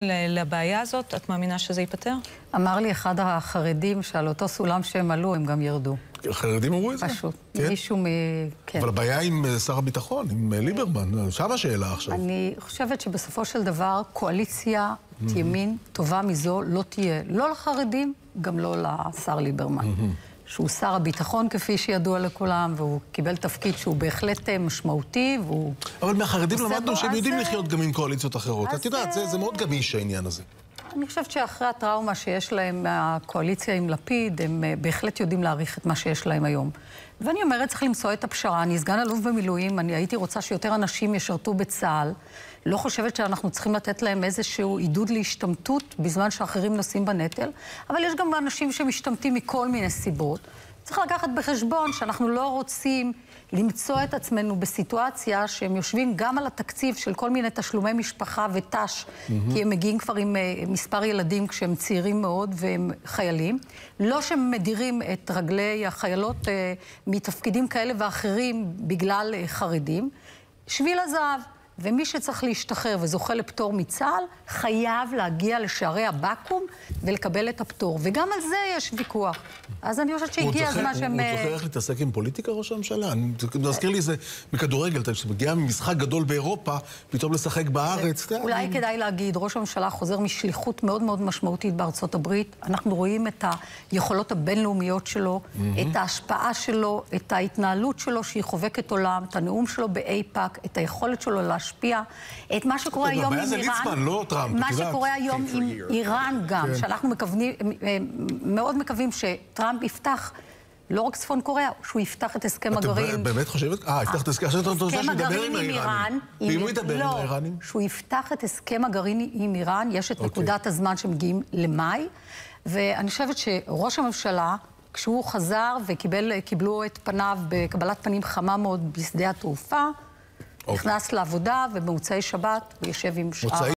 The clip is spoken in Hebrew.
לבעיה הזאת, את מאמינה שזה ייפטר? אמר לי אחד החרדים שעל אותו סולם שהם עלו, הם גם ירדו. החרדים אמרו את זה? פשוט. כן? מישהו כן. אבל הבעיה עם שר הביטחון, עם ליברמן, שם השאלה עכשיו. אני חושבת שבסופו של דבר, קואליציה ימין טובה מזו לא תהיה. לא לחרדים, גם לא לשר ליברמן. שהוא שר הביטחון כפי שידוע לכולם, והוא קיבל תפקיד שהוא בהחלט משמעותי, והוא... אבל מהחרדים למדנו שהם יודעים לחיות גם עם קואליציות אחרות. את יודעת, זה מאוד גמיש העניין הזה. אני חושבת שאחרי הטראומה שיש להם מהקואליציה עם לפיד, הם בהחלט יודעים להעריך את מה שיש להם היום. ואני אומרת, צריך למצוא את הפשרה. אני סגן אלוף במילואים, אני הייתי רוצה שיותר אנשים ישרתו בצה"ל. לא חושבת שאנחנו צריכים לתת להם איזשהו עידוד להשתמטות בזמן שאחרים נושאים בנטל, אבל יש גם אנשים שמשתמטים מכל מיני סיבות. צריך לקחת בחשבון שאנחנו לא רוצים למצוא את עצמנו בסיטואציה שהם יושבים גם על התקציב של כל מיני תשלומי משפחה ותש, כי הם מגיעים כבר עם מספר ילדים כשהם צעירים מאוד והם חיילים. לא שהם מדירים את רגלי החיילות מתפקידים כאלה ואחרים בגלל חרדים. שביל הזהב. ומי שצריך להשתחרר וזוכה לפטור מצה"ל, חייב להגיע לשערי הבקו"ם ולקבל את הפטור. וגם על זה יש ויכוח. אז אני חושבת שהגיע הזמן שהם... הוא זוכר איך להתעסק עם פוליטיקה, ראש הממשלה? אני מזכיר לי זה מכדורגל, שמגיע ממשחק גדול באירופה, פתאום לשחק בארץ. אולי כדאי להגיד, ראש הממשלה חוזר משליחות מאוד מאוד משמעותית בארצות הברית. אנחנו רואים את היכולות הבינלאומיות שלו, את ההשפעה שלו, את ההתנהלות שלו שהיא חובקת עולם, את הנאום שלו באיפא"ק, את היכולת שלו להשפיע, את מה שקורה היום עם איראן, מה שקורה היום עם איראן גם, שאנחנו מאוד מקווים שטראמפ יפתח, לא רק צפון קוריאה, שהוא יפתח את הסכם הגרעין. את באמת חושבת? יפתח את הסכם הגרעין עם איראן. ואם הוא ידבר עם האיראנים? שהוא יפתח את הסכם הגרעין עם איראן, יש את נקודת הזמן שמגיעים למאי, ואני חושבת שראש הממשלה, כשהוא חזר וקיבלו את פניו בקבלת פנים חמה מאוד בשדה התעופה, נכנס לעבודה, ובמוצאי שבת הוא יושב עם שאר...